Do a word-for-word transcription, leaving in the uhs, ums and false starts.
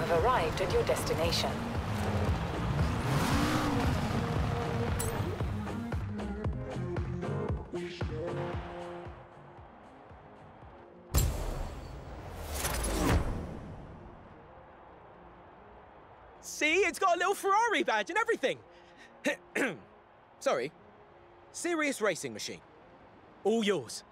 have arrived at your destination. See, it's got a little Ferrari badge and everything. Sorry. Serious racing machine. All yours.